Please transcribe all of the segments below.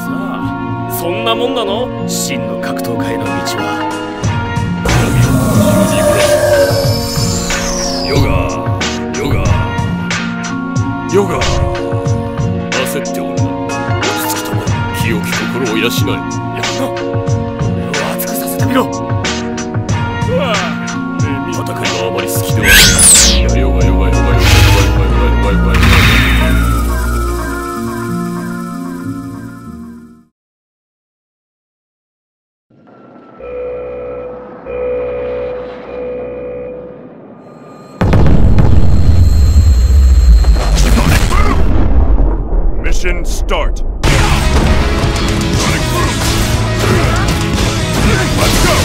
あ、そんなもんなの？真の格闘家への道は。ヨガ焦っておるな。落ち着きとも清き心を養い。やるな。俺を熱くさせてみろ。戦いがあまり好きではない。ヨガ。 Mission start. Let's go.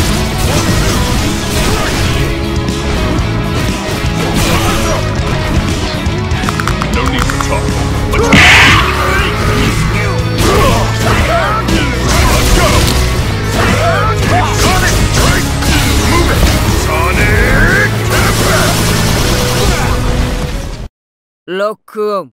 No need for talk. Let's go. Sonic strike. Move it. Sonic. ロックオン。